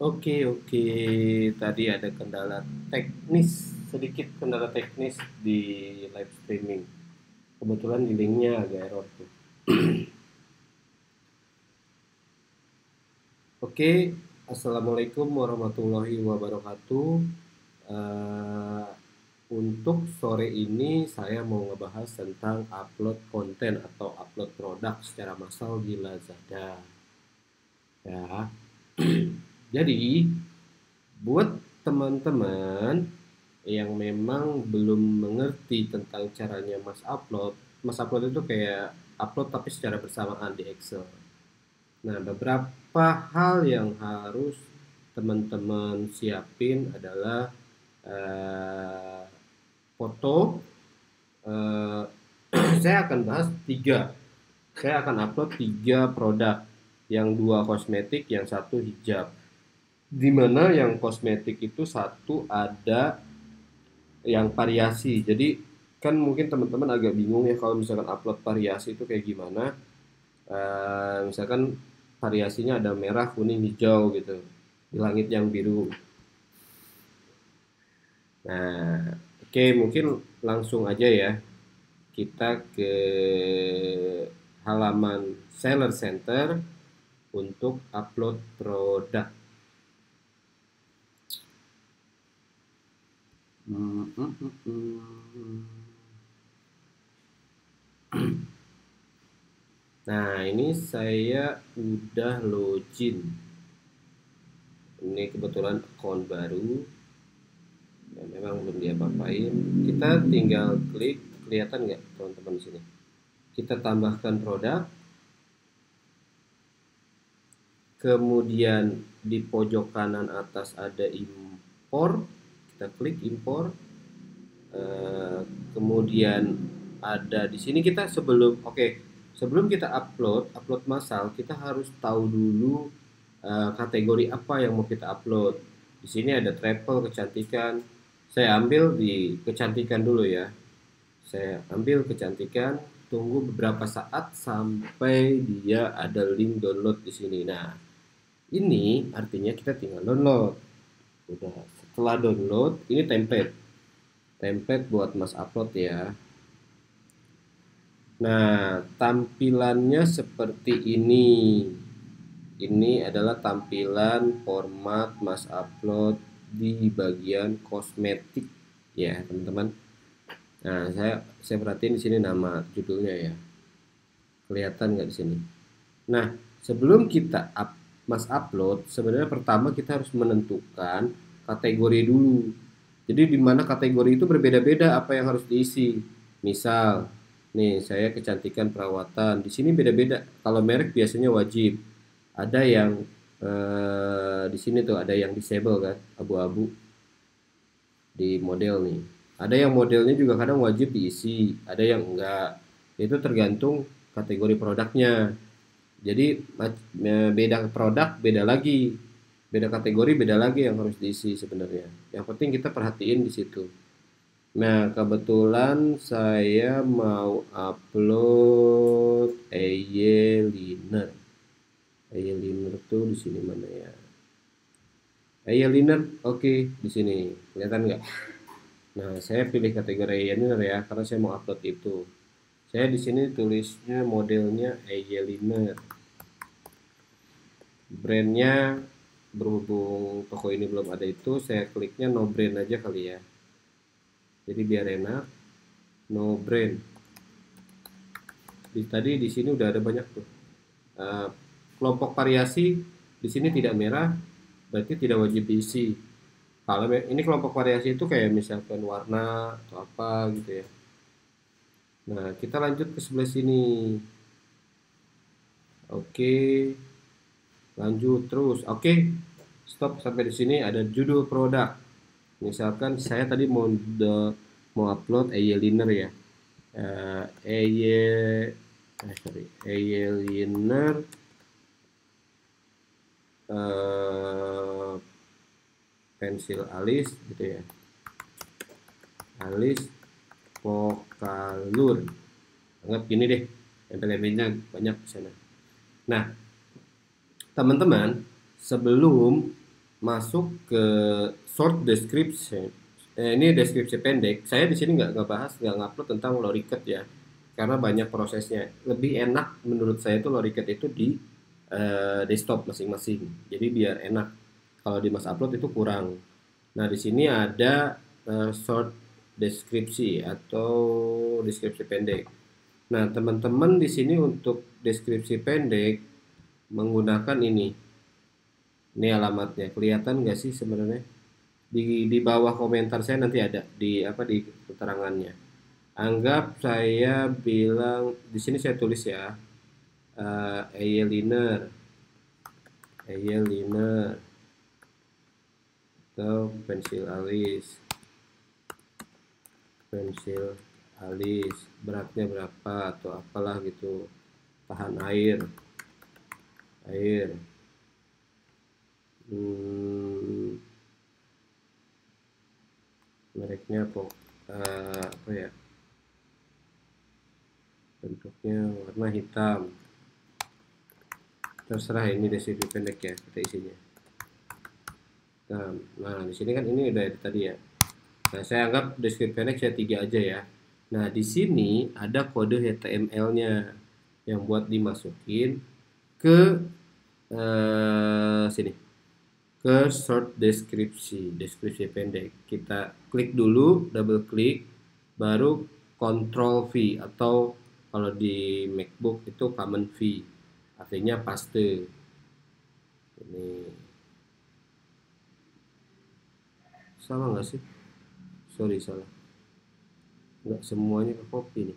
Oke, tadi ada kendala teknis, sedikit kendala teknis di live streaming. Kebetulan di linknya agak error tuh. Oke, Assalamualaikum warahmatullahi wabarakatuh. Eh, untuk sore ini saya mau ngebahas tentang upload konten atau upload produk secara massal di Lazada. Ya, jadi buat teman-teman yang memang belum mengerti tentang caranya Mas Upload itu kayak upload tapi secara bersamaan di Excel. Nah, beberapa hal yang harus teman-teman siapin adalah eh, foto. eh, saya akan bahas tiga. Saya akan upload tiga produk, yang dua kosmetik, yang satu hijab. Di mana yang kosmetik itu satu ada yang variasi. Jadi kan mungkin teman-teman agak bingung ya kalau misalkan upload variasi itu kayak gimana. Misalkan variasinya ada merah, kuning, hijau gitu. Di langit yang biru. Nah, oke, mungkin langsung aja ya. Kita ke halaman Seller Center untuk upload produk. Hmm, hmm, hmm, hmm. Nah, ini saya udah login. Ini kebetulan akun baru. Ya, memang belum diapa-apain. Kita tinggal klik, kelihatan nggak teman-teman di sini? Kita tambahkan produk, kemudian di pojok kanan atas ada impor, kita klik impor. Eh, Kemudian ada di sini kita sebelum kita upload massal, kita harus tahu dulu kategori apa yang mau kita upload. Di sini ada travel, kecantikan. Saya ambil di kecantikan dulu ya. Saya ambil kecantikan, tunggu beberapa saat sampai dia ada link download di sini. Nah, ini artinya kita tinggal download. Udah, setelah download, ini template. Template buat Mas upload ya. Nah, tampilannya seperti ini. Ini adalah tampilan format Mas upload di bagian kosmetik ya, teman-teman. Nah, saya perhatiin di sini nama judulnya ya. Kelihatan nggak di sini? Nah, sebelum kita Mas upload, sebenarnya pertama kita harus menentukan kategori dulu. Jadi di mana kategori itu berbeda-beda apa yang harus diisi. Misal, nih saya kecantikan perawatan. Di sini beda-beda. Kalau merek biasanya wajib. Ada yang di sini tuh ada yang disable kan, abu-abu di model nih. Ada yang modelnya juga kadang wajib diisi, ada yang enggak. Itu tergantung kategori produknya. Jadi beda produk beda lagi, beda kategori beda lagi yang harus diisi sebenarnya. Yang penting kita perhatiin di situ. Nah, kebetulan saya mau upload eyeliner. Eyeliner tuh di sini mana ya? Eyeliner, oke, di sini kelihatan nggak? Nah, saya pilih kategori eyeliner ya, karena saya mau upload itu. Saya di sini tulisnya modelnya eyeliner. Brandnya berhubung toko ini belum ada itu, saya kliknya no brand aja kali ya. Jadi biar enak, no brand. Tadi di sini udah ada banyak tuh. Eh, Kelompok variasi di sini tidak merah, berarti tidak wajib diisi. Kalau ini kelompok variasi itu kayak misalkan warna atau apa gitu ya. Nah, kita lanjut ke sebelah sini. Oke, lanjut terus. Oke, stop sampai di sini ada judul produk. Misalkan saya tadi mau upload eyeliner ya. Eh, eyeliner eh, pensil alis gitu ya. Alis Pokalur. Anggap gini deh, embel-embelnya banyak di sana. Nah, teman-teman, sebelum masuk ke short description. Ini deskripsi pendek. Saya di sini nggak bahas, nggak ngupload tentang Loriket ya, karena banyak prosesnya. Lebih enak menurut saya itu Loriket itu di desktop masing-masing. Jadi biar enak. Kalau di Mas Upload itu kurang. Nah, di sini ada short deskripsi atau deskripsi pendek. Nah, teman-teman di sini untuk deskripsi pendek menggunakan ini. Ini alamatnya. Kelihatan nggak sih sebenarnya? Di bawah komentar saya nanti ada di apa di keterangannya. Anggap saya bilang di sini saya tulis ya, eyeliner atau pensil alis beratnya berapa atau apalah gitu, tahan air mereknya apa ya, bentuknya warna hitam, terserah, ini deskripsi pendek ya kita isinya. Nah di sini kan ini udah tadi ya. Nah saya anggap deskripsi pendek saya 3 aja ya. Nah di sini ada kode HTML-nya yang buat dimasukin ke sini, ke short deskripsi pendek. Kita klik dulu, double klik, baru Ctrl V atau kalau di MacBook itu Command V, artinya paste. Ini sama nggak sih? Sorry, salah. Nggak semuanya ke copy nih.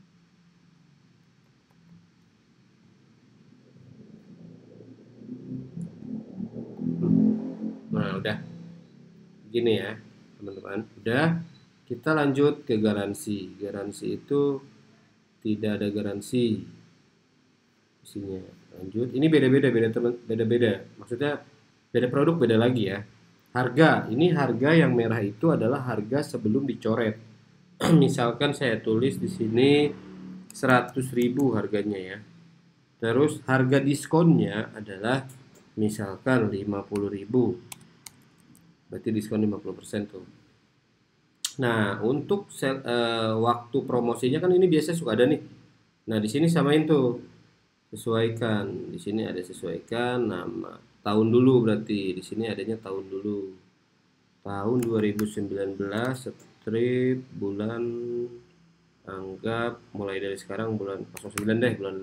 Nah udah gini ya teman-teman, udah. Kita lanjut ke garansi. Garansi itu tidak ada garansi isinya. Lanjut, ini beda-beda teman, beda-beda, maksudnya beda produk beda lagi ya. Harga, ini harga yang merah itu adalah harga sebelum dicoret. Misalkan saya tulis di sini 100.000 harganya ya. Terus harga diskonnya adalah misalkan 50.000. Berarti diskon 50% tuh. Nah, untuk waktu promosinya kan ini biasa suka ada nih. Nah, di sini samain tuh. Sesuaikan. Di sini ada sesuaikan nama. Tahun dulu berarti. Di sini adanya tahun dulu. Tahun 2019, strip bulan, anggap mulai dari sekarang bulan 09 deh, bulan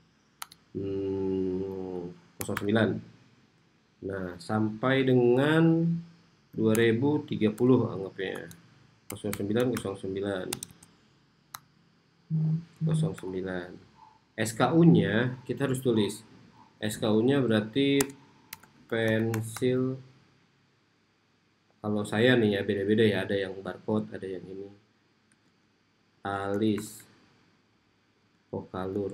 09. Nah, sampai dengan 2030 anggapnya. 09. SKU-nya kita harus tulis. SKU-nya berarti pensil. Kalau saya nih ya beda-beda ya, ada yang barcode, ada yang ini. Alis Pokalur.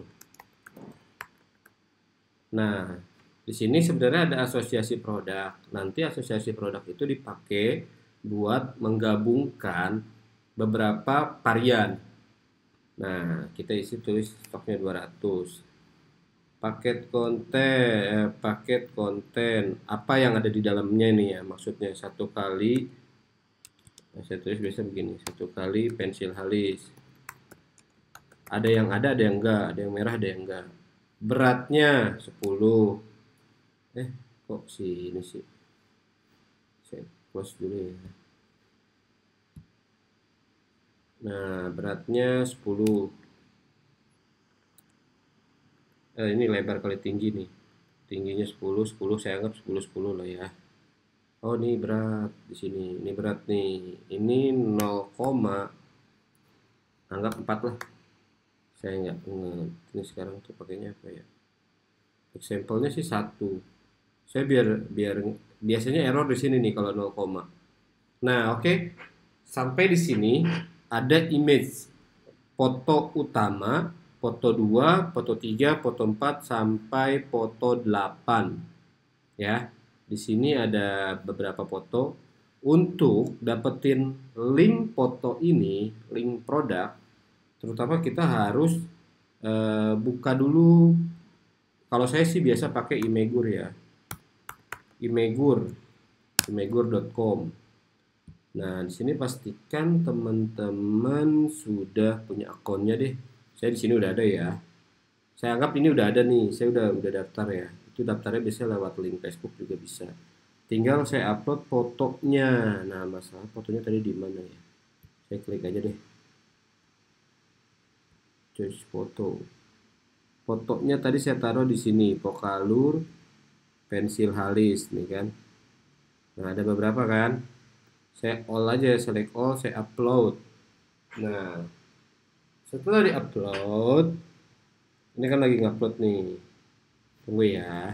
Nah, di sini sebenarnya ada asosiasi produk. Nanti asosiasi produk itu dipakai buat menggabungkan beberapa varian. Nah, kita isi tulis stoknya 200. Paket konten apa yang ada di dalamnya ini ya, maksudnya satu kali. Nah, saya tulis biasa begini, satu kali pensil alis. Ada yang ada yang enggak, ada yang merah, ada yang enggak. Beratnya 10. Kok ini sih? Saya close dulu ya. Nah, beratnya 10. Ini lebar kali tinggi nih. Tingginya 10 saya anggap 10 lah ya. Oh, ini berat di sini. Ini berat nih. Ini 0, anggap 4 lah. Saya nggak ingat. Ini sekarang tuh pakainya apa ya? Example-nya sih 1. Saya biar biasanya error di sini nih kalau 0. Nah, oke. Sampai di sini ada image. Foto utama, foto 2, foto 3, foto 4 sampai foto 8. Ya. Di sini ada beberapa foto. Untuk dapetin link foto ini, link produk, terutama kita harus buka dulu. Kalau saya sih biasa pakai Imegur ya. Imegur. Meggur.com. Nah, di sini pastikan teman-teman sudah punya akunnya deh. Saya di sini udah ada ya. Saya anggap ini udah ada nih. Saya udah daftar ya. Itu daftarnya biasanya lewat link Facebook juga bisa. Tinggal saya upload fotonya. Nah, masalah fotonya tadi di mana ya? Saya klik aja deh. Choose foto. Fotonya tadi saya taruh di sini, Pokalur, pensil halis nih kan. Nah, ada beberapa kan. Saya all aja, select all, saya upload. Nah, setelah di-upload, ini kan lagi ngupload nih. Tunggu ya.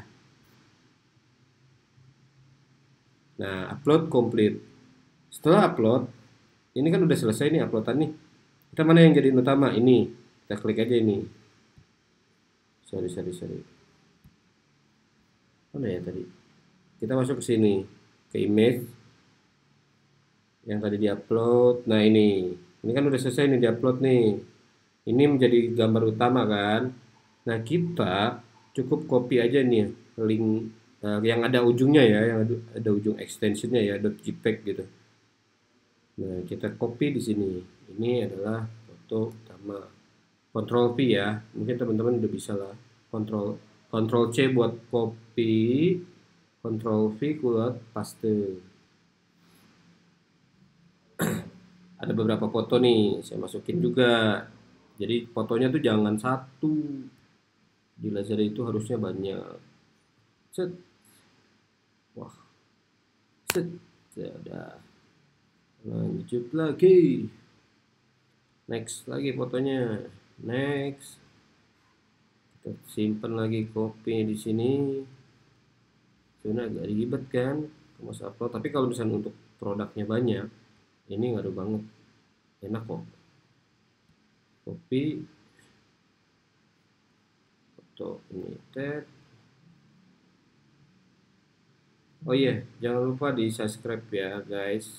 Nah, upload complete. Setelah upload, ini kan udah selesai nih uploadan nih. Kita mana yang jadi utama? Ini. Kita klik aja ini. Sorry. Mana ya tadi? Kita masuk ke sini, ke image yang tadi diupload. Nah, ini kan udah selesai nih diupload nih. Ini menjadi gambar utama kan. Nah, kita cukup copy aja nih link yang ada ujungnya ya, yang ada ujung extensionnya ya, .jpeg gitu. Nah, kita copy di sini. Ini adalah foto utama. Ctrl V ya. Mungkin teman-teman udah bisa lah. Ctrl C buat copy, Ctrl V buat paste. Ada beberapa foto nih, saya masukin juga. Jadi fotonya tuh jangan satu. Di laser itu harusnya banyak. Set. Wah. Set. Sudah. Lanjut lagi. Next lagi fotonya. Next. Kita simpan lagi copy di sini. Sebenarnya agak ribet kan, mas upload. Tapi kalau misalnya untuk produknya banyak, ini ngaruh banget. Enak kok. Copy. Foto ini tab. Oh iya, jangan lupa di subscribe ya guys.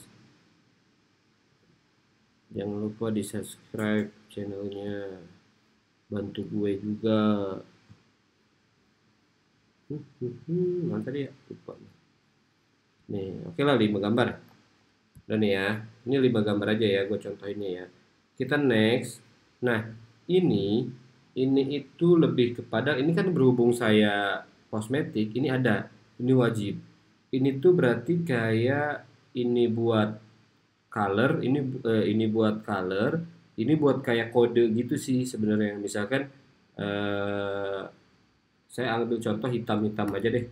Jangan lupa di subscribe channelnya. Bantu gue juga. Mana tadi ya? Lupa. Nih, oke lah 5 gambar. Udah nih ya. Ini 5 gambar aja ya, gue contohinnya ya. Kita next. Nah, ini itu lebih kepada, ini kan berhubung saya kosmetik, ini ada, ini wajib. Ini tuh berarti kayak ini buat color, ini buat color, ini buat kayak kode gitu sih sebenarnya. Misalkan saya ambil contoh hitam-hitam aja deh.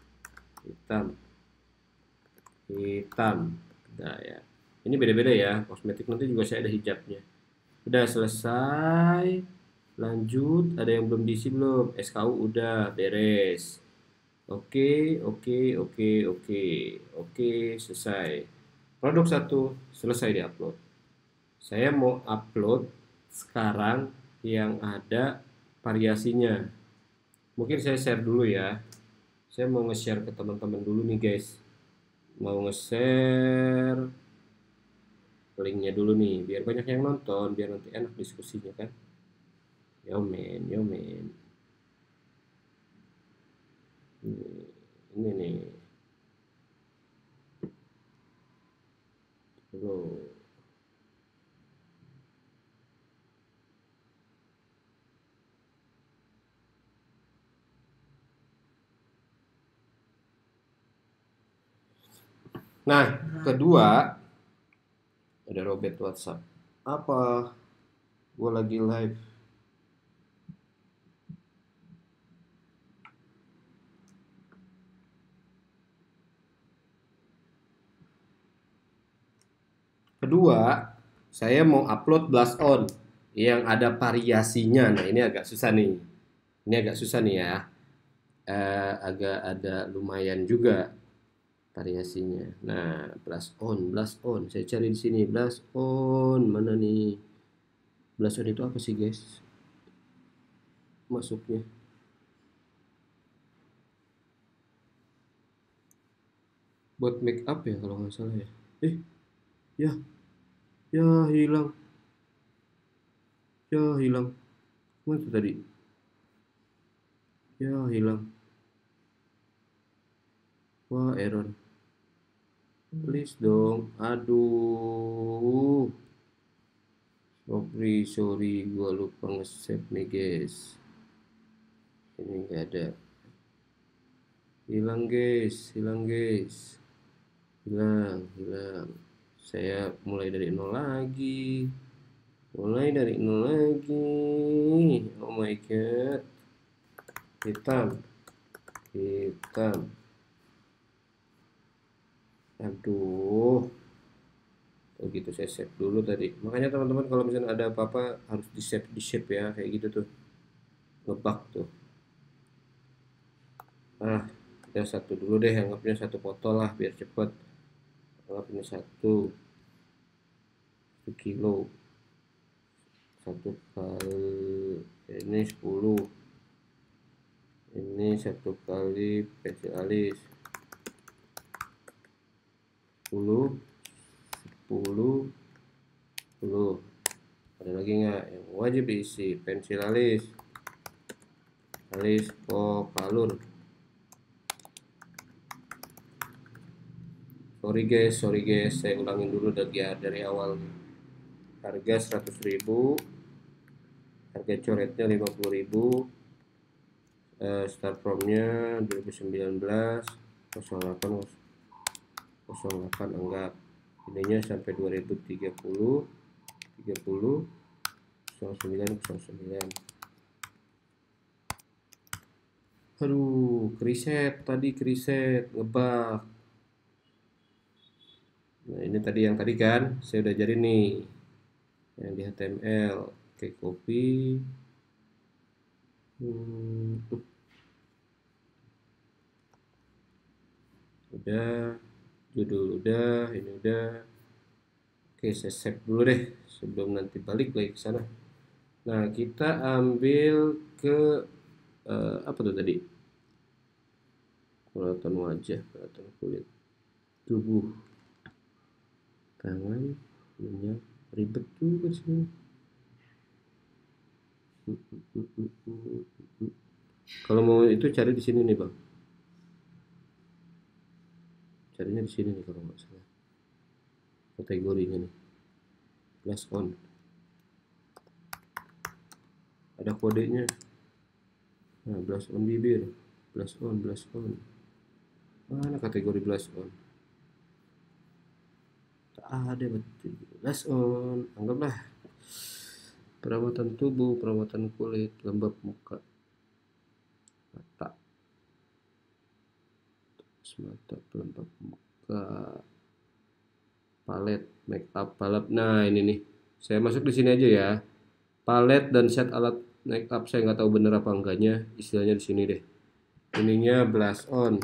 Hitam. Nah ya. Ini beda-beda ya. Kosmetik nanti juga saya ada hijabnya. Udah selesai. Lanjut. Ada yang belum diisi belum? SKU udah beres. Oke, selesai. Produk satu selesai diupload. Saya mau upload sekarang yang ada variasinya. Mungkin saya share dulu ya. Saya mau nge-share ke teman-teman dulu nih guys. Mau nge-share linknya dulu nih, biar banyak yang nonton, biar nanti enak diskusinya kan. Yo men. Ini nih. Tuh. Nah, kedua ada Robert WhatsApp. Apa? Gue lagi live. Kedua, saya mau upload blast on yang ada variasinya. Nah, ini agak susah nih. Ini agak susah nih ya. Agak ada lumayan juga variasinya. Nah, blast on. Saya cari di sini blast on. Mana nih? Blast on itu apa sih, guys? Masuknya. Buat make up ya kalau nggak salah ya. Ya, ya hilang. Ya hilang. Mana itu tadi? Ya hilang. Wah, error. Please dong. Aduh. Sorry, gua lupa nge-save nih guys. Ini nggak ada. Hilang guys. Hilang. Saya mulai dari nol lagi. Oh my god. Hitam. Aduh. Oh gitu, saya save dulu tadi. Makanya teman-teman kalau misalnya ada apa-apa harus di save ya, kayak gitu tuh. Ngebug tuh. Nah, ya satu dulu deh, anggapnya satu foto lah biar cepet. Anggap ini 1 kilo. 1 kali ini 10. Ini 1 kali pensil alis 10 10. Ada lagi nggak yang wajib diisi? Pensil alis kalur. Sorry guys, saya ulangin dulu dari awal. Harga 100.000, harga coretnya 50.000, start from-nya 2019 08 anggap ininya sampai 2030 09. Aduh, kriset ngebug. Nah, ini tadi yang tadi kan saya udah jadi nih yang di HTML. Oke, copy. Udah, judul udah, ini udah. Oke, saya save dulu deh sebelum nanti balik lagi ke sana. Nah, kita ambil ke apa tuh tadi? Perawatan wajah, perawatan kulit, tubuh, tangan, minyak, ribet juga sih. Kalau mau itu cari di sini nih bang, carinya di sini nih kalau nggak salah kategorinya nih, plus on, ada kodenya. Nah, blush on bibir, blush on. Mana kategori blush on? Tak ada betul. Blush on, anggaplah perawatan tubuh, perawatan kulit, lembab muka, mata, mata, pelembab muka, palet, make up, palet. Nah ini nih, saya masuk di sini aja ya. Palet dan set alat make up saya nggak tahu bener apa enggaknya, istilahnya di sini deh. Ininya blush on.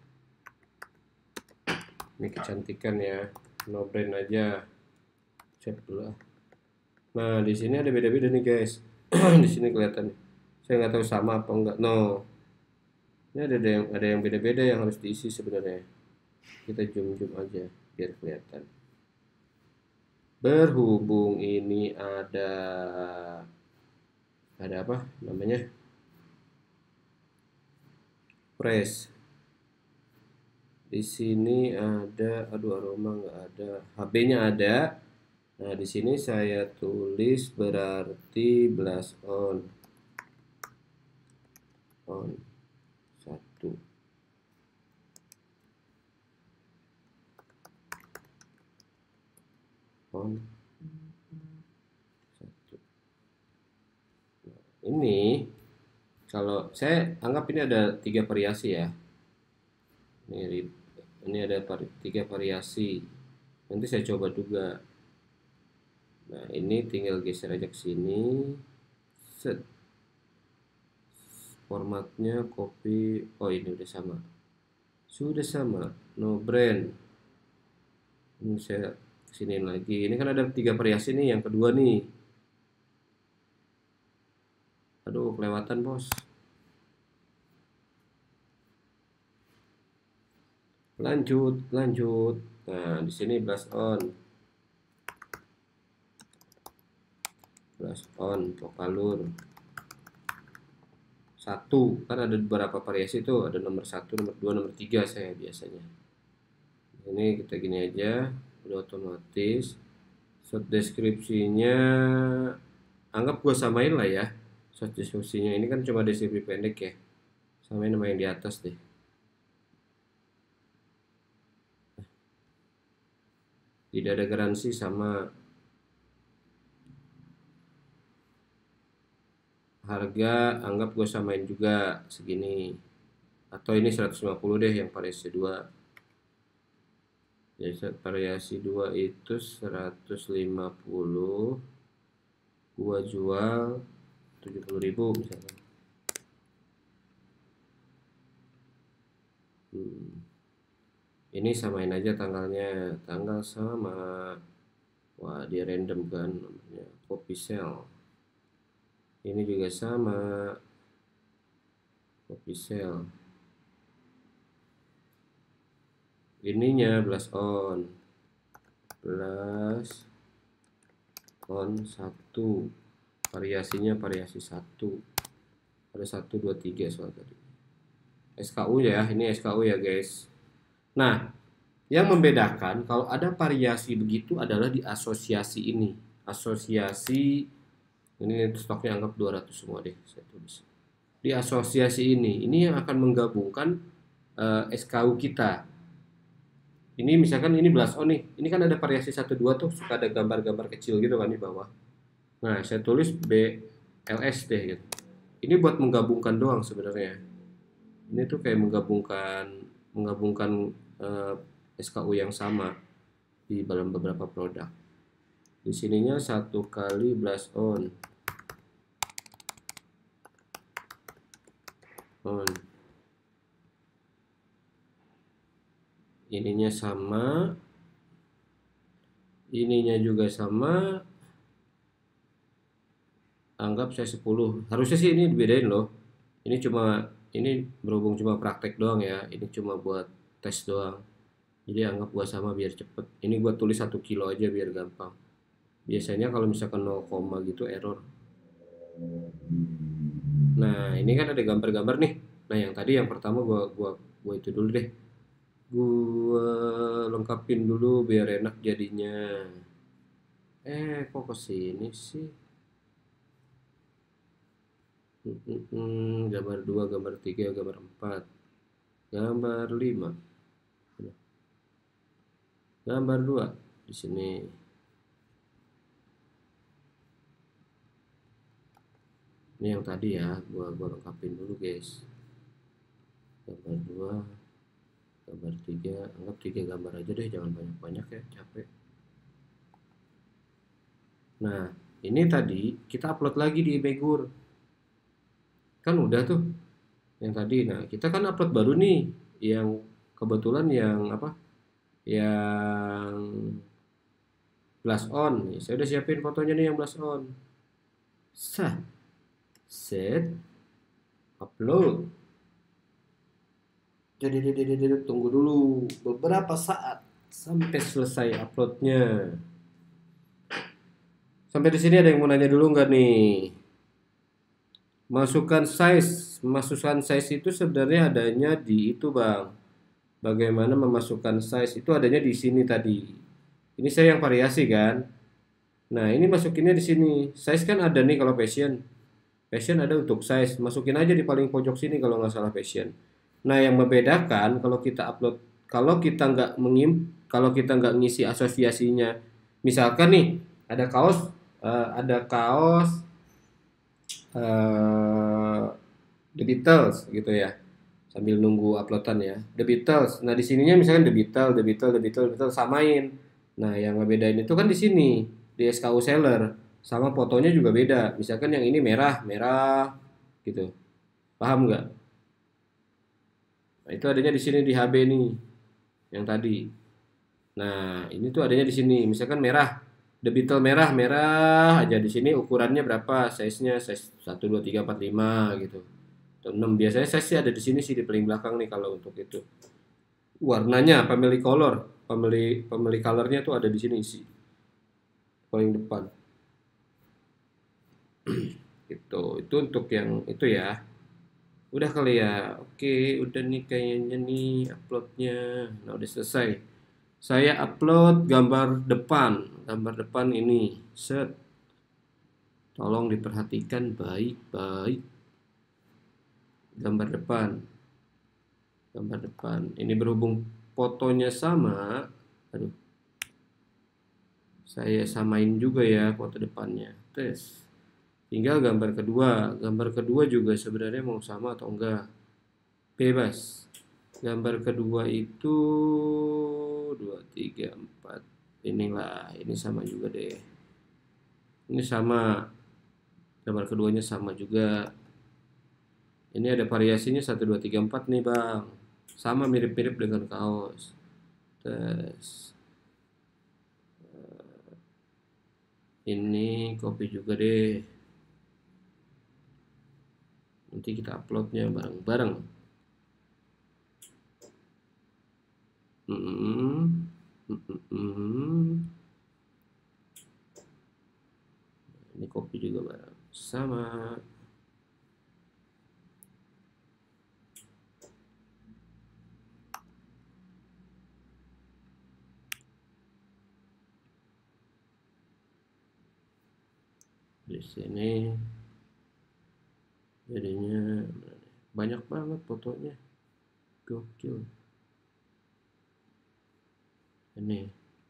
Ini kecantikan ya, no brand aja. Set dulu. Nah di sini ada beda-beda nih guys. Di sini kelihatan. Saya nggak tahu sama apa enggak. No. Ini ada yang beda-beda yang harus diisi sebenarnya. Kita zoom aja biar kelihatan. Berhubung ini ada apa namanya? Press. Di sini ada, aduh aroma nggak ada, HB-nya ada. Nah di sini saya tulis berarti blush on 1. On 1. Nah, ini kalau saya anggap ini ada 3 variasi ya. Ini ada 3 variasi. Nanti saya coba juga. Nah ini tinggal geser aja ke sini. Set. Formatnya copy. Oh ini udah sama. Sudah sama. No brand. Ini saya kesini lagi. Ini kan ada 3 variasi nih. Yang kedua nih. Aduh kelewatan bos. Lanjut. Nah di sini blush on Pokalur 1. Kan ada beberapa variasi tuh, ada nomor 1, nomor 2, nomor 3 saya biasanya. Ini kita gini aja, udah otomatis. Short deskripsinya anggap gue samain lah ya. Short deskripsinya ini kan cuma deskripsi pendek ya, samain sama yang di atas deh. Tidak ada garansi sama. Harga anggap gue samain juga segini, atau ini 150 deh yang variasi 2. Jadi variasi 2 itu 150, gua jual 70.000 misalkan. Ini samain aja tanggalnya, tanggal sama. Wah, dia random kan namanya, copy sell. Ini juga sama, copy sell. Ininya blast on 1, variasinya variasi 1, ada 1 2 3 soal tadi. SKU ya, ini SKU ya guys. Nah, yang membedakan kalau ada variasi begitu adalah di asosiasi ini. Asosiasi ini stoknya anggap 200 semua deh, saya tulis. Di asosiasi ini yang akan menggabungkan SKU kita. Ini misalkan ini blast on nih. Ini kan ada variasi 1 2 tuh, suka ada gambar-gambar kecil gitu kan di bawah. Nah, saya tulis BLS deh gitu. Ini buat menggabungkan doang sebenarnya. Ini tuh kayak menggabungkan SKU yang sama di dalam beberapa produk. Di sininya 1 kali blast on. Ininya sama, ininya juga sama. Anggap saya 10. Harusnya sih ini dibedain loh. Ini berhubung cuma praktek doang ya. Ini cuma buat tes doang. Jadi anggap gua sama biar cepet. Ini gua tulis 1 kilo aja biar gampang. Biasanya kalau misalkan 0, gitu error. Nah, ini kan ada gambar-gambar nih. Nah, yang tadi yang pertama gua itu dulu deh. Gua lengkapin dulu biar enak jadinya. Kok kesini sih? Gambar 2, gambar 3, gambar 4, gambar 5, gambar 2 di sini. Ini yang tadi ya, gua lengkapin dulu guys. Gambar 2, gambar 3, anggap 3 gambar aja deh, jangan banyak-banyak ya, capek. Nah, ini tadi kita upload lagi di Megur. Kan udah tuh yang tadi. Nah, kita kan upload baru nih, yang kebetulan yang apa? Yang blast on nih. Saya udah siapin fotonya nih yang blast on. Set, upload. Jadi tunggu dulu beberapa saat sampai selesai uploadnya. Sampai di sini ada yang mau nanya dulu nggak nih? Masukkan size itu sebenarnya adanya di itu bang. Bagaimana memasukkan size itu adanya di sini tadi. Ini saya yang variasi kan. Nah ini masukinnya di sini. Size kan ada nih kalau passion. Passion ada untuk size. Masukin aja di paling pojok sini kalau nggak salah passion. Nah yang membedakan kalau kita upload, kalau kita nggak ngisi asosiasinya. Misalkan nih ada kaos, The Beatles gitu ya, sambil nunggu uploadan ya, The Beatles. Nah di sininya misalkan The Beatles samain. Nah yang ngebedain itu kan di sini di SKU seller, sama fotonya juga beda. Misalkan yang ini merah gitu, paham nggak? Nah itu adanya di sini di HB nih yang tadi. Nah ini tuh adanya di sini, misalkan merah, The Beatles merah aja, di sini ukurannya berapa, size-nya size 1 2 3 4 5 gitu. 6 biasanya size sih ada di sini sih di paling belakang nih kalau untuk itu. Warnanya family colornya tuh ada di sini sih. Paling depan. Gitu. Itu untuk yang itu ya. Udah kali ya. Oke, udah nih kayaknya nih uploadnya. Nah, udah selesai. Saya upload gambar depan. Gambar depan ini. Set. Tolong diperhatikan baik-baik. Gambar depan. Gambar depan. Ini berhubung fotonya sama. Aduh. Saya samain juga ya foto depannya. Tes. Tinggal gambar kedua. Gambar kedua juga sebenarnya mau sama atau enggak. Bebas. Gambar kedua itu 2, 3, 4. Inilah, ini sama juga deh. Ini sama. Gambar keduanya sama juga. Ini ada variasinya 1, 2, 3, 4 nih bang. Sama mirip-mirip dengan kaos. Tes. Ini copy juga deh. Nanti kita uploadnya bareng-bareng. Ini copy juga bareng. Sama. Di sini jadinya banyak banget fotonya, gokil. Ini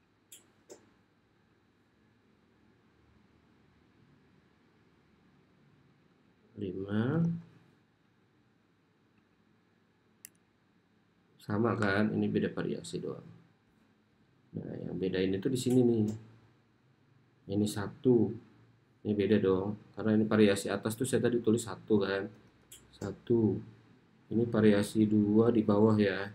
5 sama kan, ini beda variasi doang. Nah yang bedain itu di sini nih, ini 1, ini beda dong karena ini variasi atas tuh saya tadi tulis 1 kan, 1. Ini variasi 2 di bawah ya,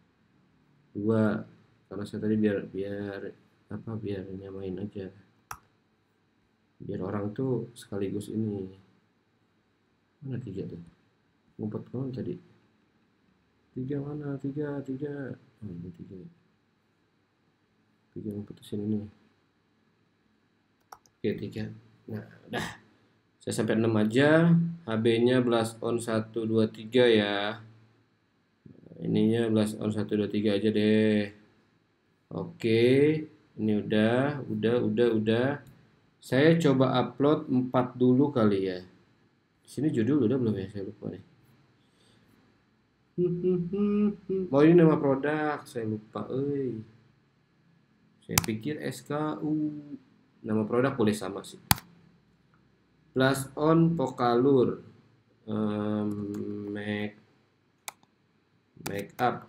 2 karena saya tadi biar nyamain aja, biar orang tuh sekaligus ini. Mana 3 tuh, ngumpet kawan tadi, 3 mana, 3 ini 3 ngumpetin ini. Oke 3. Nah udah, saya sampai 6 aja. HB nya blast on 1, 2, 3 ya. Ininya blast on 1, 2, 3 aja deh. Oke, ini udah. Saya coba upload 4 dulu kali ya. Di sini judul udah belum ya? Saya lupa nih. Oh ini nama produk, saya lupa. Saya pikir SKU. Nama produk boleh sama sih. Blast on Pokalur. Make up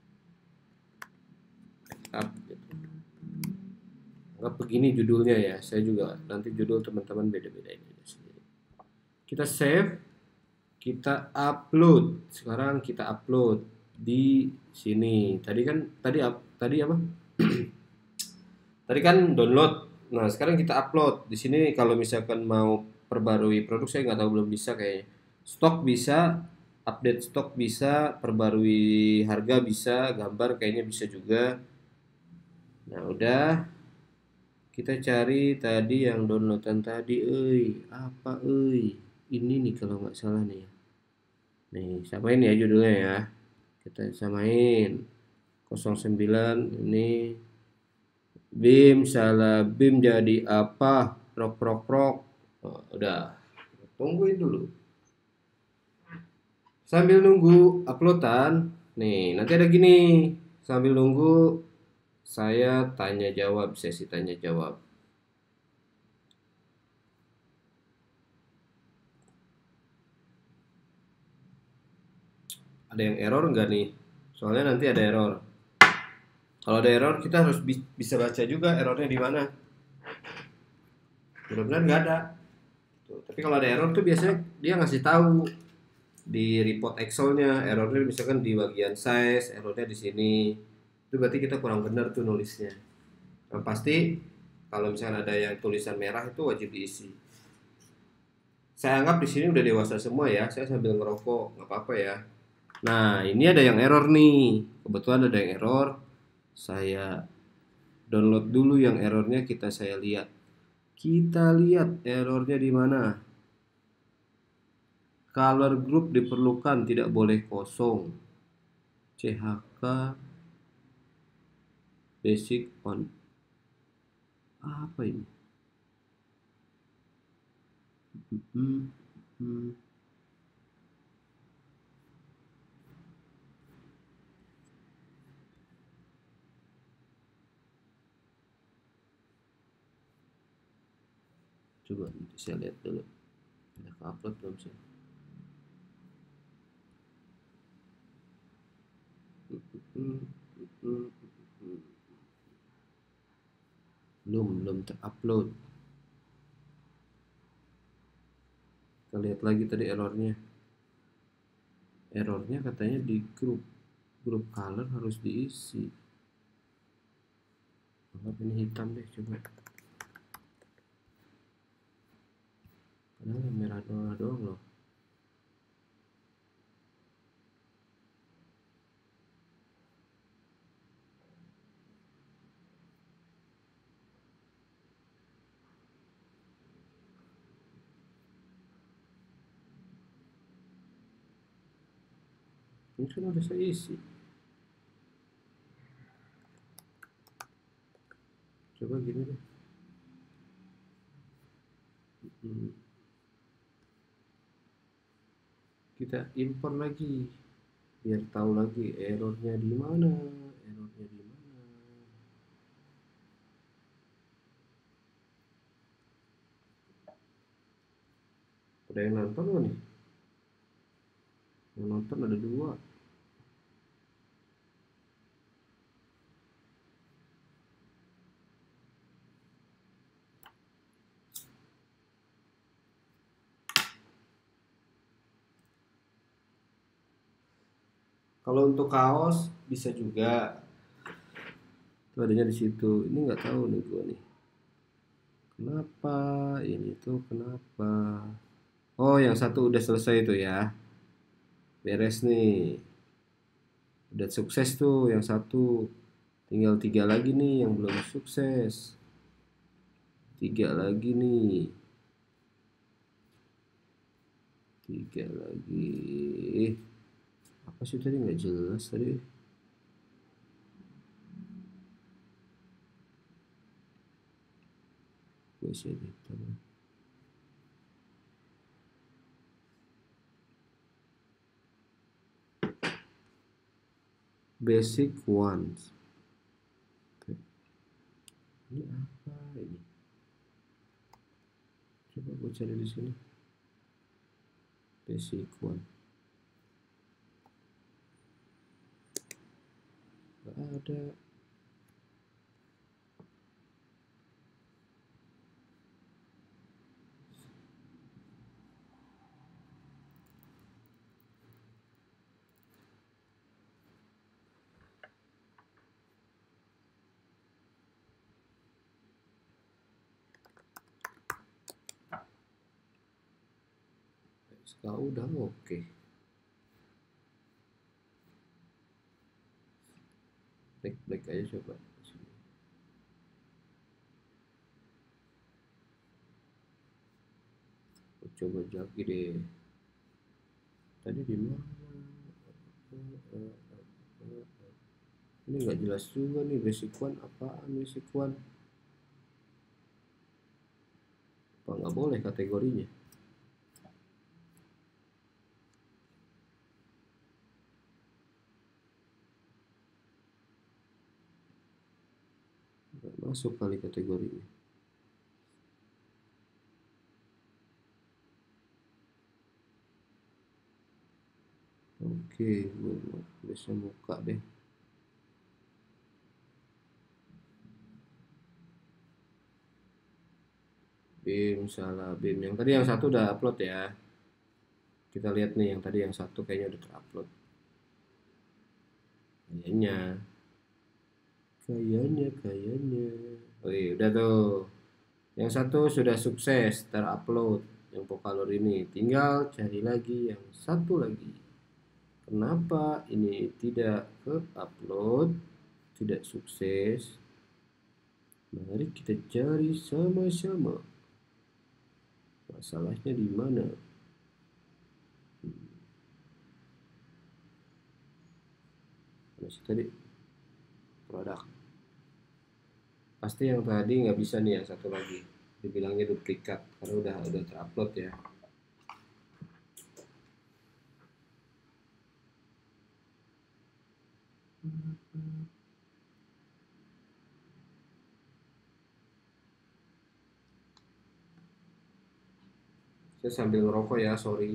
gitu. Anggap begini judulnya ya. Saya juga nanti judul teman-teman beda-beda ini. Kita save, kita upload. Sekarang kita upload di sini. Tadi apa? Tadi kan download. Nah, sekarang kita upload. Di sini kalau misalkan mau perbarui produk saya nggak tahu, belum bisa kayaknya. Stok bisa, update stok bisa, perbarui harga bisa, gambar kayaknya bisa juga. Nah, udah. Kita cari tadi yang downloadan tadi, apa ini nih kalau nggak salah nih. Nih, samain ya judulnya ya. Kita samain 09 ini salah BIM jadi apa? Prok. Oh, udah. Tungguin dulu. Sambil nunggu uploadan, nih nanti ada gini. Sambil nunggu saya tanya jawab, sesi tanya jawab. Ada yang error nggak nih? Soalnya nanti ada error. Kalau ada error kita harus bisa baca juga errornya di mana. Mudah-mudahan nggak ada. Tuh. Tapi kalau ada error tuh biasanya dia ngasih tahu di report Excelnya, errornya misalkan di bagian size, errornya di sini. Itu berarti kita kurang benar tuh nulisnya. Yang pasti kalau misalnya ada yang tulisan merah itu wajib diisi. Saya anggap di sini udah dewasa semua ya. Saya sambil ngerokok, nggak apa-apa ya. Nah, ini ada yang error nih. Kebetulan ada yang error. Saya download dulu yang errornya, saya lihat. Kita lihat errornya di mana. Color group diperlukan, tidak boleh kosong. CHK basic on apa ini? Hmm, hmm. Coba nanti saya lihat dulu. Ada upload belum sih? Belum terupload. Kita lihat lagi tadi errornya katanya di grup color harus diisi. Anggap ini hitam deh, coba. Padahal yang merah doang loh. Ini kan udah saya isi. Coba gini deh. Kita import lagi biar tahu lagi errornya di mana. Ada yang nonton nggak nih? Yang nonton ada 2. Kalau untuk kaos bisa juga. Itu adanya di situ. Ini nggak tahu nih gua nih. Kenapa ini tuh kenapa? Oh, yang satu udah selesai tuh ya. Beres nih. Udah sukses tuh yang satu. Tinggal 3 lagi nih yang belum sukses. 3 lagi nih. 3 lagi. Apa sih tadi nggak jelas tadi? Gue sih editor. Basic ones. Ini apa ini? Coba gue cari di sini. Basic one. Gak ada. Sekarang udah oke. Black aja coba. Coba lagi deh. Tadi di mana? Ini nggak jelas juga nih basic one apaan basic one. Apa nggak boleh kategorinya? Nggak masuk kali kategorinya. Oke, gue bisa buka deh. BIM salah BIM. Yang tadi yang satu udah upload ya. Kita lihat nih yang tadi yang satu kayaknya udah terupload. Kayaknya. Oh iya, udah tuh. Yang satu sudah sukses terupload yang Vokalor ini. Tinggal cari lagi yang satu lagi. Kenapa ini tidak ke upload, tidak sukses? Mari kita cari sama-sama. Masalahnya di mana? Masih tadi produk. Pasti yang tadi nggak bisa nih, yang satu lagi dibilangnya duplikat karena udah terupload ya. Saya sambil ngerokok ya, sorry.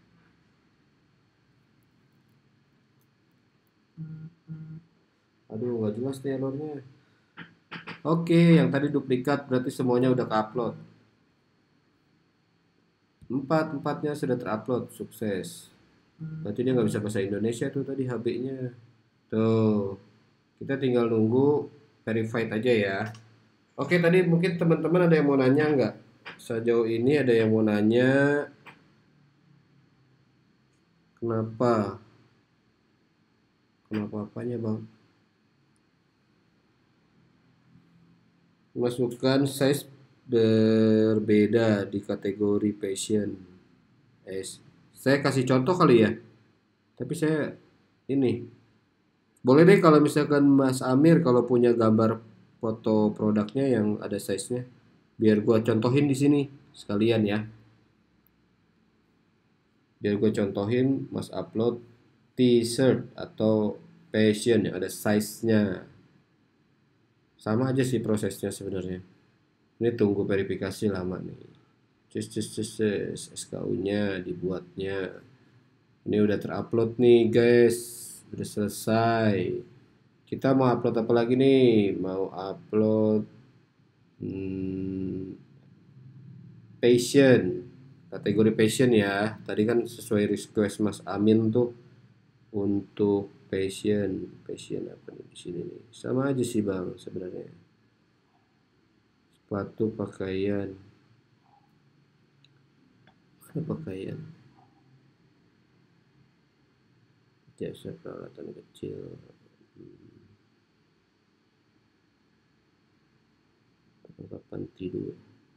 Aduh, nggak jelas nih errornya. Oke, yang tadi duplikat berarti semuanya udah ke-upload. Empatnya sudah terupload, sukses. Berarti dia nggak bisa bahasa Indonesia tuh tadi HB-nya. Tuh, kita tinggal nunggu verified aja ya. Oke, tadi mungkin teman-teman ada yang mau nanya nggak? Sejauh ini ada yang mau nanya kenapa? Kenapa apanya bang? Masukkan size berbeda di kategori passion. Saya kasih contoh kali ya. Tapi saya ini boleh deh kalau misalkan Mas Amir kalau punya gambar foto produknya yang ada size-nya, biar gua contohin di sini sekalian ya. Biar gue contohin, Mas upload t-shirt atau passion yang ada size-nya. Sama aja sih prosesnya sebenarnya. Ini tunggu verifikasi lama nih. SKU-nya dibuatnya. Ini udah terupload nih guys. Udah selesai. Kita mau upload apa lagi nih? Mau upload passion. Kategori passion ya. Tadi kan sesuai request Mas Amin tuh untuk passion apa nih di sini nih? Sama aja sih bang sebenarnya. Sepatu, pakaian, pakaian, jasa peralatan kecil, perlengkapan tidur.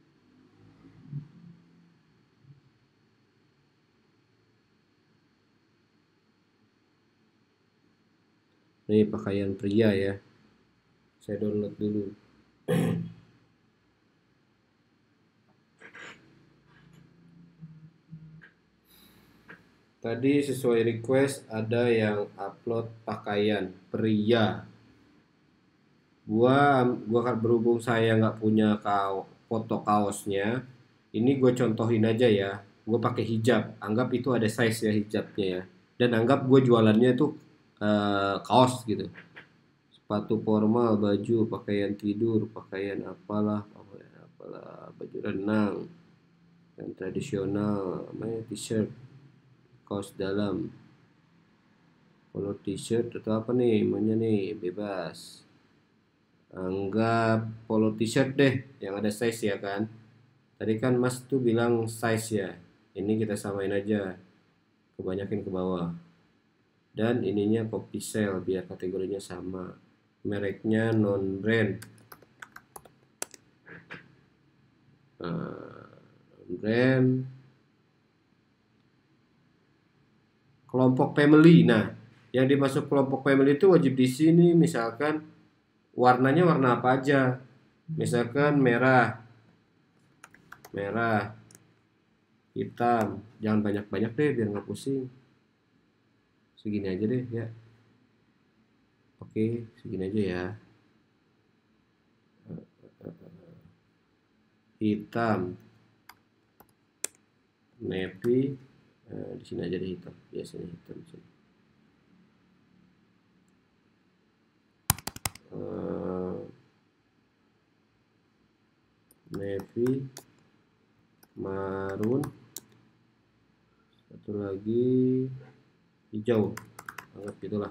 Ini pakaian pria ya. Saya download dulu. Tadi sesuai request ada yang upload pakaian pria. Gua kan berhubung saya nggak punya foto kaosnya. Ini gue contohin aja ya. Gue pakai hijab. Anggap itu ada size ya hijabnya ya. Dan anggap gue jualannya itu kaos gitu. Sepatu formal, baju, pakaian tidur, pakaian apalah, baju renang, yang tradisional, namanya t-shirt, kaos dalam, polo t-shirt atau apa nih, namanya nih bebas. Anggap polo t-shirt deh, yang ada size ya kan. Tadi kan Mas tuh bilang size ya. Ini kita samain aja, kebanyakin ke bawah. Dan ininya copy sale biar kategorinya sama. Mereknya non brand. Brand kelompok family. Nah, yang dimasuk kelompok family itu wajib di sini misalkan warnanya warna apa aja. Misalkan merah, merah, hitam. Jangan banyak-banyak deh biar nggak pusing. Segini aja deh ya. Oke, segini aja ya. Hitam, navy, di sini aja deh hitam. Biasanya hitam di sini. Navy, marun, satu lagi hijau, anggap gitulah.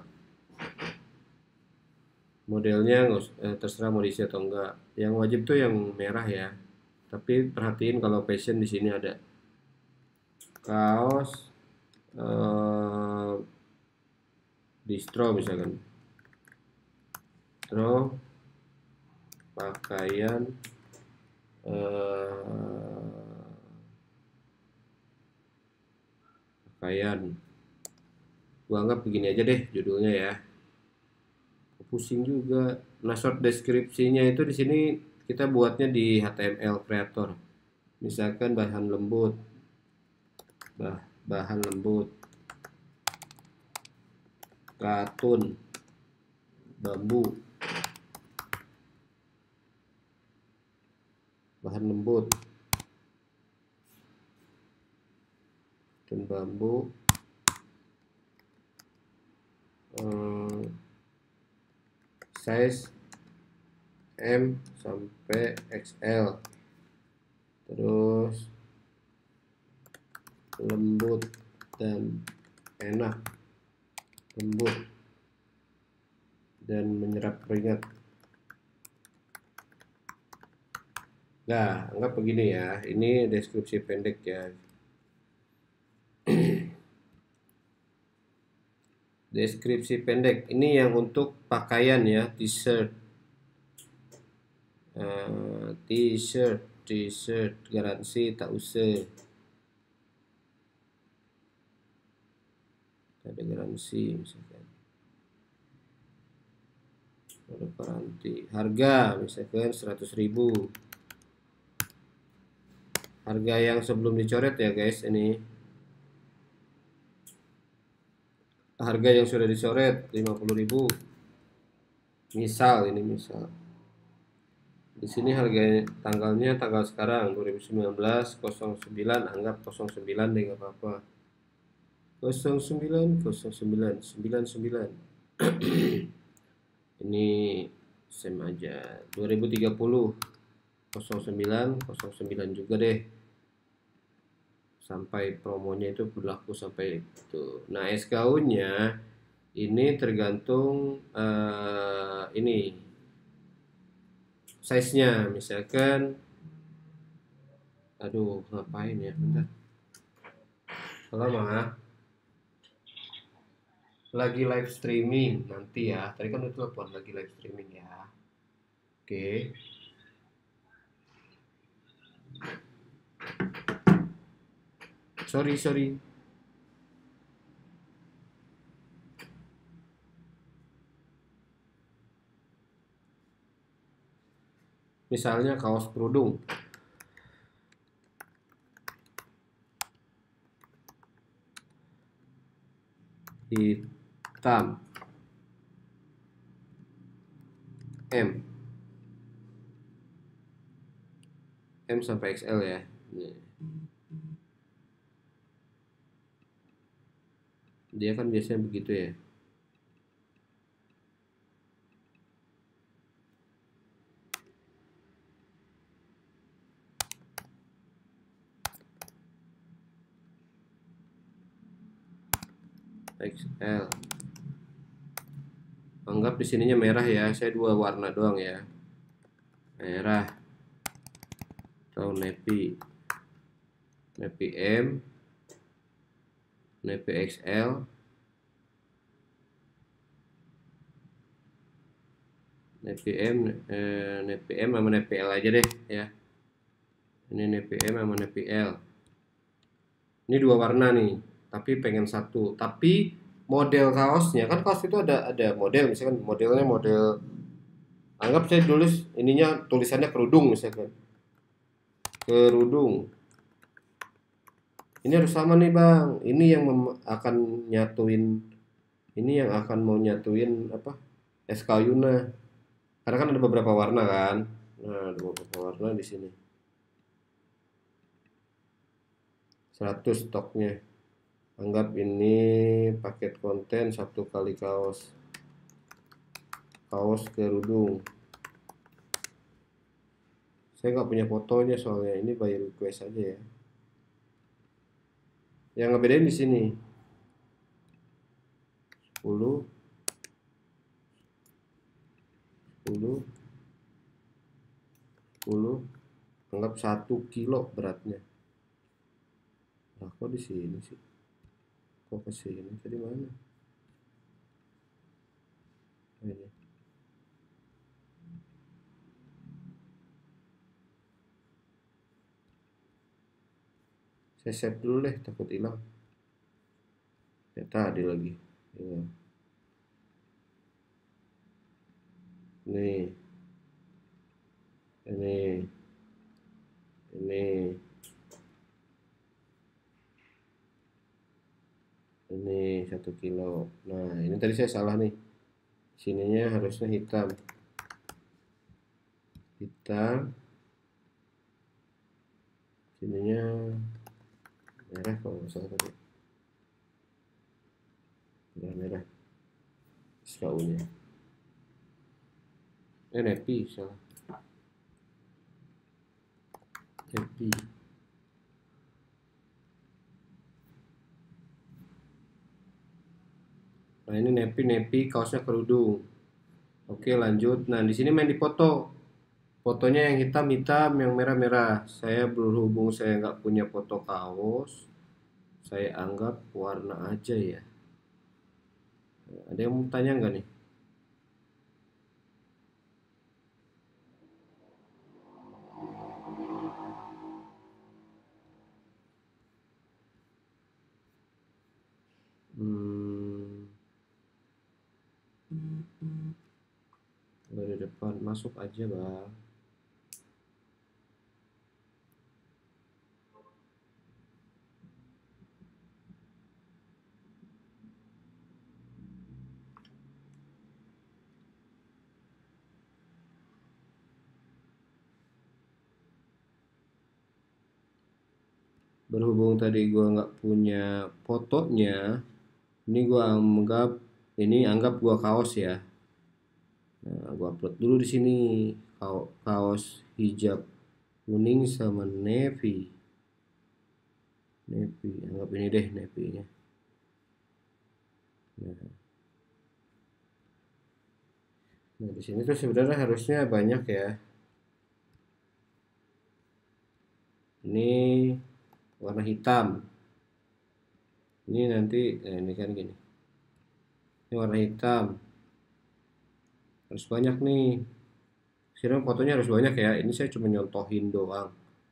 Modelnya terserah mau diisi atau enggak. Yang wajib tuh yang merah ya. Tapi perhatiin kalau fashion di sini ada kaos distro misalkan. Distro pakaian pakaian. Gua anggap begini aja deh judulnya ya. Pusing juga Nah, short deskripsinya itu di sini kita buatnya di HTML creator. Misalkan bahan lembut, bahan lembut, katun, bambu, bahan lembut, dan bambu, size M sampai XL, terus lembut dan enak, lembut dan menyerap keringat. Nah, anggap begini ya, ini deskripsi pendek ya. Deskripsi pendek ini yang untuk pakaian ya, t-shirt, t-shirt garansi tak usah, ada garansi misalkan, ada garansi, harga misalkan 100.000, harga yang sebelum dicoret ya guys, ini harga yang sudah dicoret 50.000, misal ini misal. Di sini harga tanggalnya tanggal sekarang 2019 09, anggap 09 deh nggak apa-apa. 09 09 99. Ini same aja. 2030 09 09 juga deh. Sampai promonya itu berlaku sampai itu. Nah, SKU-nya ini tergantung ini size-nya, misalkan, aduh ngapain ya, bentar, lama lagi live streaming nanti ya, tadi kan udah telepon lagi live streaming ya. Oke, sorry. Misalnya kaos kerudung, hitam, M sampai XL ya. Dia kan biasanya begitu ya. XL. Anggap di sininya merah ya. Saya dua warna doang ya. Merah atau navy. Navy M, navy XL, navy M, navy M sama navy L aja deh ya. Ini navy M sama navy L. Ini dua warna nih, tapi pengen satu. Tapi model kaosnya kan, kaos itu ada model, misalkan modelnya model, anggap saya tulis ininya tulisannya kerudung misalkan. Kerudung. Ini harus sama nih bang. Ini yang akan nyatuin, ini yang akan mau nyatuin apa? SKU-nya. Karena kan ada beberapa warna kan. Nah, ada beberapa warna di sini. 100 stoknya. Anggap ini paket konten 1 kali kaos. Kaos kerudung. Saya nggak punya fotonya soalnya, ini by request aja ya. Yang ngebedain di sini 10 10 10, anggap 1 kilo beratnya. Nah, kok di sini sih? Kok ke sini? Tadi mana? Ini. Saya save dulu deh, takut hilang. Ya tadi lagi. Ya. Nih, ini, ini, ini 1 kilo. Nah, ini tadi saya salah nih. Sininya harusnya hitam. Hitam. Sininya merah kalau nggak salah tadi. Merah. SKU-nya. Nepi salah. Nepi. Nah, ini nepi kaosnya kerudung. Oke, lanjut. Nah, di sini main di foto. Fotonya yang hitam, yang merah-merah. Saya berhubung saya nggak punya foto kaos, saya anggap warna aja ya. Ada yang mau tanya nggak nih? Hmm, dari depan masuk aja, Bang. Berhubung tadi gua nggak punya fotonya, ini anggap gua kaos ya. Nah, gua upload dulu di sini kaos hijab kuning sama navy. Navy, anggap ini deh navy-nya. Nah, di sini tuh sebenarnya harusnya banyak ya. Ini warna hitam. Ini nanti, ini kan gini. Ini warna hitam. Harus banyak nih. Sekarang fotonya harus banyak ya. Ini saya cuma nyontohin doang.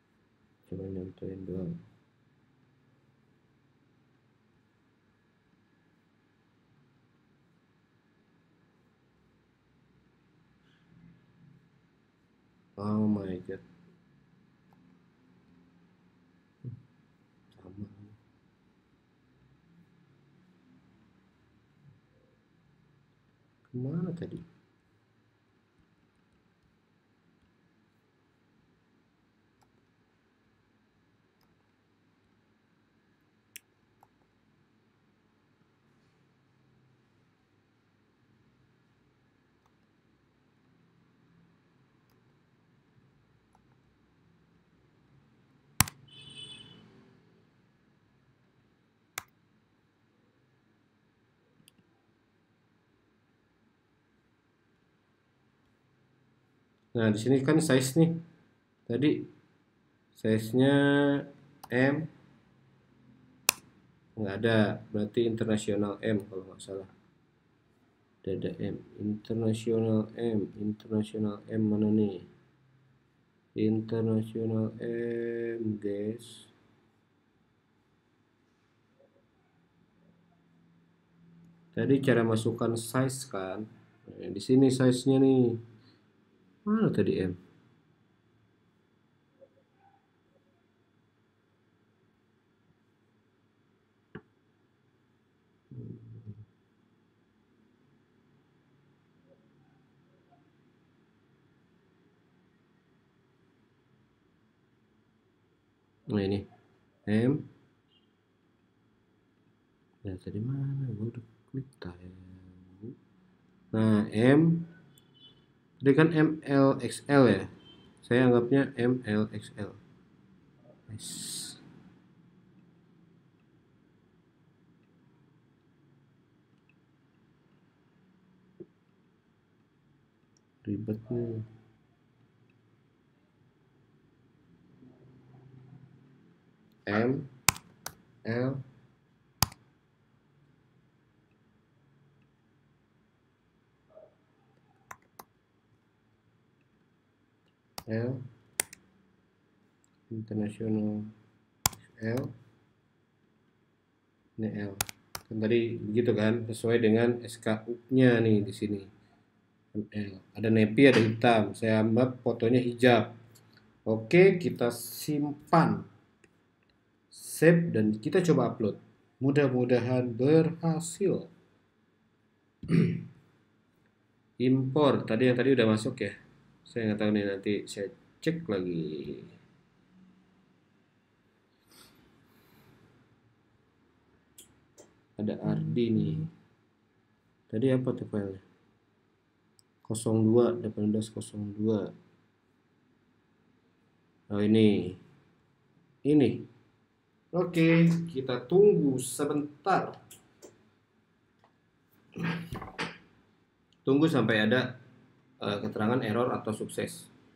Oh my god. Sama. Kemana tadi? Nah, di sini kan size nih. Tadi size-nya M nggak ada, berarti internasional M kalau nggak salah. Dada M, internasional M mana nih? Internasional M, guys. Tadi cara masukkan size kan? Nah, di sini size-nya nih. Mana tadi M? Nah, ini M. Ya tadi mana? Gua udah klik tahu. Nah, M. Tadi kan MLXL ya. Saya anggapnya MLXL. Yes. Ribet nih. M L L internasional L ini L kan tadi begitu kan, sesuai dengan SKU-nya nih di sini. ML. Ada navy, ada hitam. Saya ambil fotonya hijab. Oke, kita simpan, save, dan kita coba upload. Mudah-mudahan berhasil. Impor tadi, yang tadi udah masuk ya. Saya nggak tahu nih, nanti saya cek lagi. Ada Ardi nih. Tadi apa tuh filenya? 02 1802. Oh ini. Oke, kita tunggu sebentar. Tunggu sampai ada keterangan error atau sukses.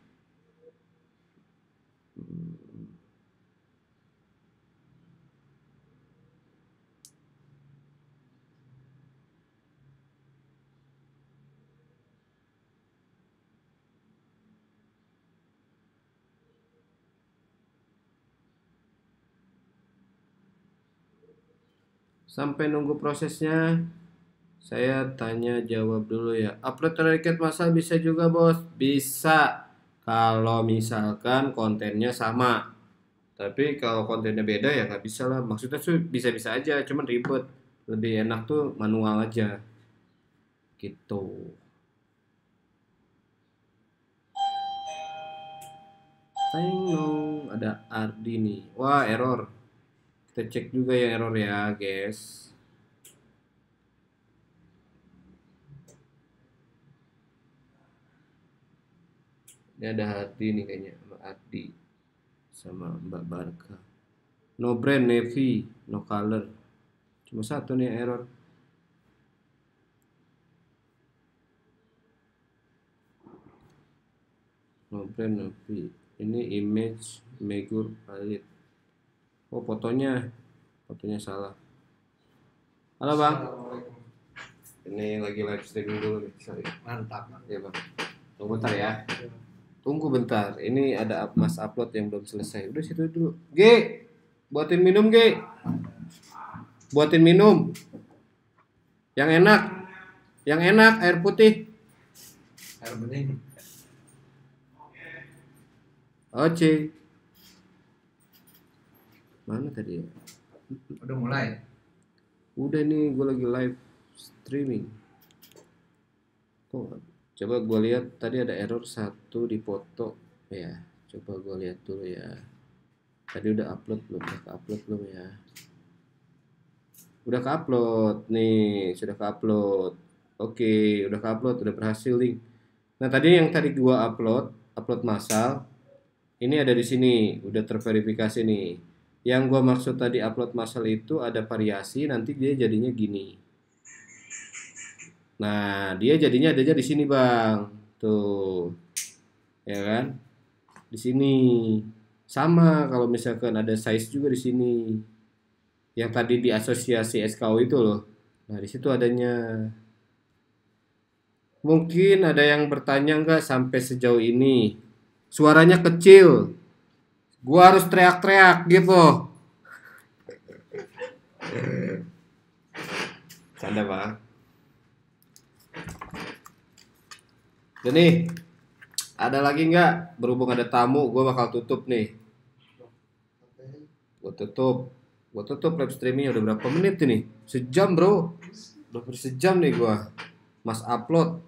Sampai nunggu prosesnya, saya tanya jawab dulu ya. Upload terdekat masal bisa juga bos? Bisa, kalau misalkan kontennya sama. Tapi kalau kontennya beda ya nggak bisa lah. Maksudnya tuh bisa-bisa aja, cuman ribet. Lebih enak tuh manual aja. Gitu. Tengok, ada Ardi nih. Wah, error. Kita cek juga ya error ya, guys. Ini ada Ardi nih kayaknya, sama Ardi sama Mbak Barka. No brand, navy, no color. Cuma satu nih error. No brand, navy. Ini image megur valid. Oh, fotonya salah. Halo bang. Ini lagi live streaming dulu nih. Sorry. Mantap. Ya bang. Tunggu bentar ya. Tunggu bentar. Ini ada mas upload yang belum selesai. Udah situ dulu. G, buatin minum G. Buatin minum. Yang enak. Yang enak air putih. Air bening. Oke. Mana tadi ya? Udah mulai. Udah nih, gue lagi live streaming. Oh, coba gue lihat tadi ada error satu di foto ya. Coba gue lihat dulu ya. Tadi udah upload belum? Udah ke-upload belum ya? Udah ke-upload nih, sudah ke-upload. Oke, udah ke-upload, udah berhasil link. Nah, tadi yang tadi gua upload massal, ini ada di sini, udah terverifikasi nih. Yang gua maksud tadi upload massal itu ada variasi, nanti dia jadinya gini. Nah, dia jadinya adanya di sini, Bang. Tuh. Ya kan? Di sini. Sama kalau misalkan ada size juga di sini. Yang tadi di asosiasi SKU itu loh. Nah, di situ adanya. Mungkin ada yang bertanya nggak sampai sejauh ini? Suaranya kecil. Gua harus teriak-teriak gitu. Canda, Bang. Jadi, ada lagi nggak? Berhubung ada tamu, gue bakal tutup nih. Gue tutup live streamingnya. Udah berapa menit ini? Sejam bro. Udah sejam nih gue. Mas upload.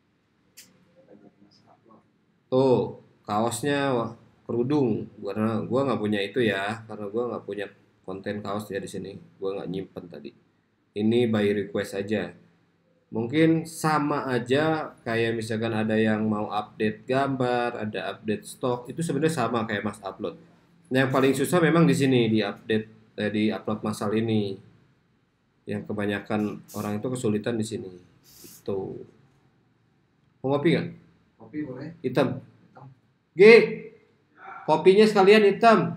Tuh, kaosnya kerudung. Karena gue nggak punya itu ya. Karena gue nggak punya konten kaos ya di sini. Gue nggak nyimpen tadi. Ini by request aja. Mungkin sama aja kayak misalkan ada yang mau update gambar, ada update stok, itu sebenarnya sama kayak Mas upload. Yang paling susah memang di sini di update di upload masal ini. Yang kebanyakan orang itu kesulitan di sini. Itu. Mau ngopi nggak? Kopi boleh? Hitam. G. Kopinya sekalian hitam.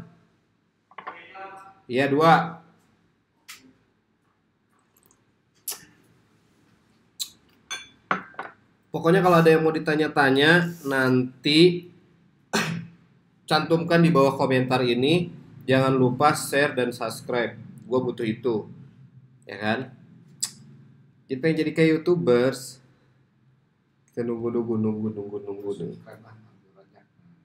Iya 2. Pokoknya kalau ada yang mau ditanya-tanya, nanti cantumkan di bawah komentar ini. Jangan lupa share dan subscribe. Gue butuh itu. Ya kan? Kita pengen jadi kayak YouTubers. Kita nunggu nih. Subscribe lah, ambil banyak.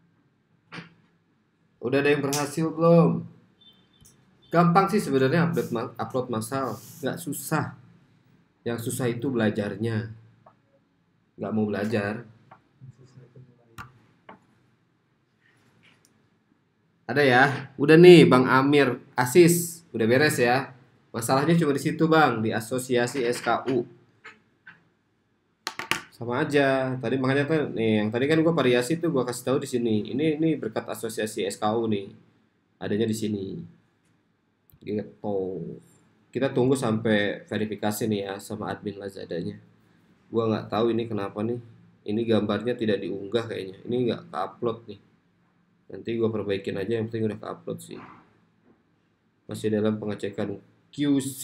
Udah ada yang berhasil belum? Gampang sih sebenarnya upload masal, nggak susah. Yang susah itu belajarnya. Nggak mau belajar. Ada ya? Udah nih Bang Amir Asis, udah beres ya. Masalahnya cuma di situ Bang, di asosiasi SKU. Sama aja. Tadi makanya tuh nih, yang tadi kan gua variasi tuh gua kasih tahu di sini. Ini berkat asosiasi SKU nih. Adanya di sini. Gitu. Kita tunggu sampai verifikasi nih ya sama admin Lazadanya. Gua nggak tahu ini kenapa nih. Ini gambarnya tidak diunggah kayaknya. Ini nggak ke-upload nih. Nanti gua perbaikin aja, yang penting udah ke-upload sih. Masih dalam pengecekan QC.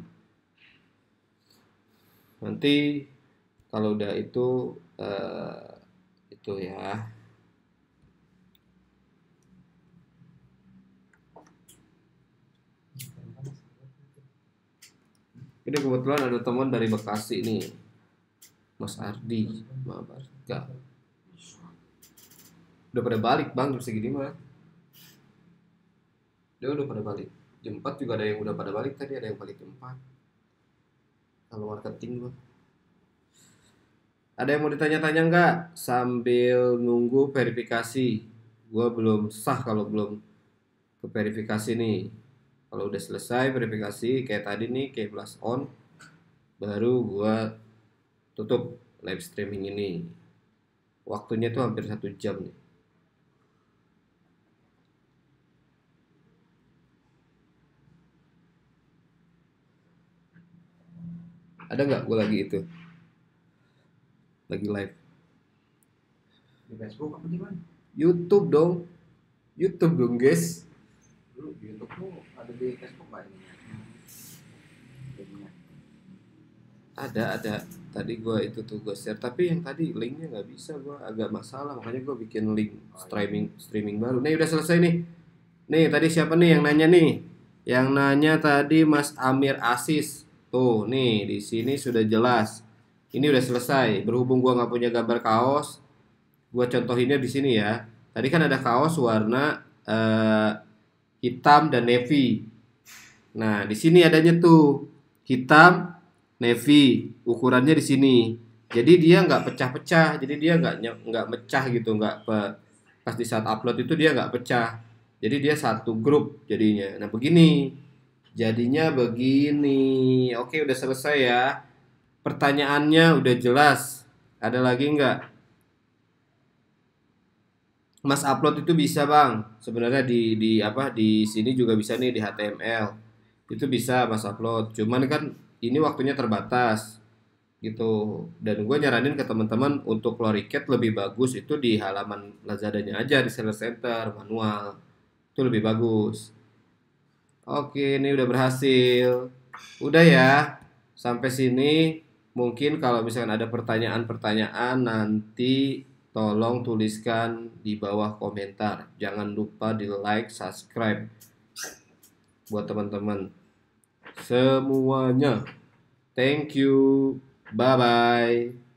Nanti kalau udah itu ya. Ini kebetulan ada teman dari Bekasi nih, Mas Ardi, Mabarga. Udah pada balik Bang jam segini mah. Dia udah pada balik. Jam 4 juga ada yang udah pada balik tadi, ada yang balik jam 4. Kalau marketing gua. Ada yang mau ditanya-tanya nggak? Sambil nunggu verifikasi. Gua belum sah kalau belum ke verifikasi nih. Kalau udah selesai verifikasi kayak tadi nih, kayak blast on, baru gua tutup live streaming ini. Waktunya tuh hampir 1 jam nih. Ada nggak gue lagi itu? Lagi live. Di Facebook apa di mana? YouTube dong. YouTube dong guys. Dulu di YouTube tuh ada di Facebook nggak ini? Linknya. Ada. Tadi gue itu tuh gue share, tapi yang tadi linknya nggak bisa, gue agak masalah, makanya gue bikin link streaming baru. Nih udah selesai nih. Nih tadi siapa nih yang nanya nih? Yang nanya tadi Mas Amir Asis. Tuh nih di sini sudah jelas. Ini udah selesai. Berhubung gue nggak punya gambar kaos, gue contohinnya di sini ya. Tadi kan ada kaos warna hitam dan navy. Nah di sini adanya tuh hitam navy, ukurannya di sini. Jadi dia nggak pecah-pecah, jadi dia nggak mecah gitu, pas di saat upload itu dia nggak pecah. Jadi dia satu grup jadinya. Nah begini, jadinya begini. Oke udah selesai ya. Pertanyaannya udah jelas. Ada lagi nggak? Mas upload itu bisa bang. Sebenarnya di sini juga bisa nih di HTML. Itu bisa Mas upload. Cuman kan ini waktunya terbatas gitu. Dan gue nyaranin ke teman-teman untuk Loricat lebih bagus itu di halaman Lazadanya aja, di seller center manual. Itu lebih bagus. Oke, ini udah berhasil. Udah ya. Sampai sini. Mungkin kalau misalkan ada pertanyaan-pertanyaan nanti tolong tuliskan di bawah komentar. Jangan lupa di like, subscribe buat teman-teman semuanya. Thank you. Bye bye.